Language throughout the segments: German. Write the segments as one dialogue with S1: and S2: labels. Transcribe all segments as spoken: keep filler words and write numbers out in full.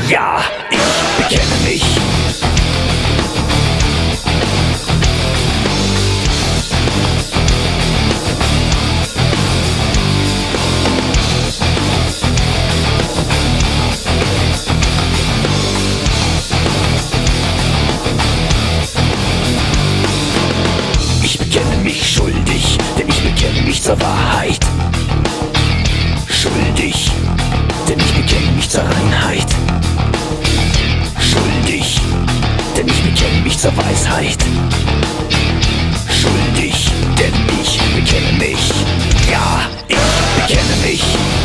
S1: Ja, ich bekenne mich. Ich bekenne mich schuldig, denn ich bekenne mich zur Wahrheit. Schuldig, denn ich bekenne mich zur Reinheit. Schuldig, denn ich bekenne mich zur Weisheit. Schuldig, denn ich bekenne mich. Ja, ich bekenne mich.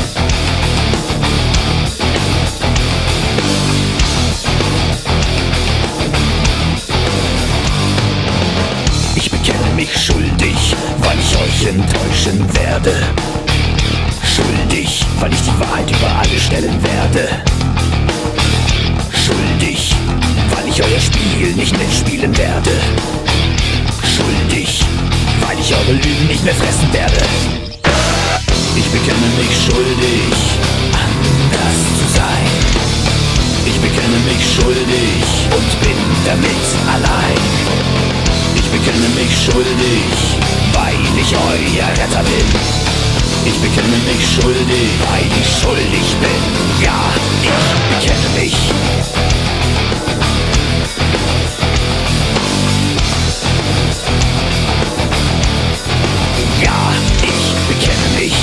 S1: Ich bekenne mich schuldig, weil ich euch enttäuschen werde. Schuldig, weil ich die Wahrheit über alle stellen werde. Schuldig, weil ich euer Spiel nicht mitspielen werde. Schuldig, weil ich eure Lügen nicht mehr fressen werde. Ich bekenne mich schuldig, anders zu sein. Ich bekenne mich schuldig und bin damit allein. Ich bekenne mich schuldig, weil ich euer Retter bin. Ich bekenne mich schuldig, weil ich schuldig bin. Ja, ich bekenne mich. Ja, ich bekenne mich.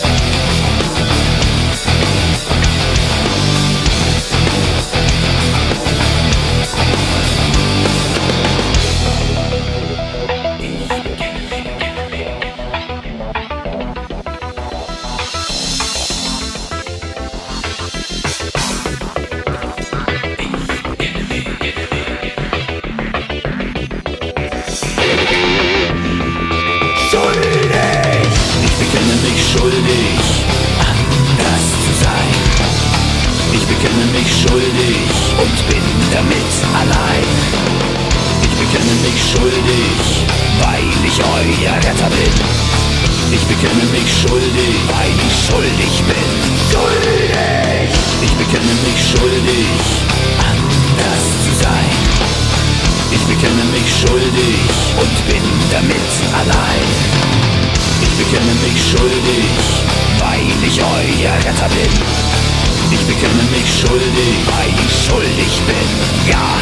S1: Schuldig, anders zu sein. Ich bekenne mich schuldig und bin damit allein. Ich bekenne mich schuldig, weil ich euer Retter bin. Ich bekenne mich schuldig, weil ich schuldig bin. Schuldig! Ich bekenne mich schuldig, anders zu sein. Ich bekenne mich schuldig und bin damit allein. Ich bekenne mich schuldig, weil ich euer Retter bin. Ich bekenne mich schuldig, weil ich schuldig bin. Ja!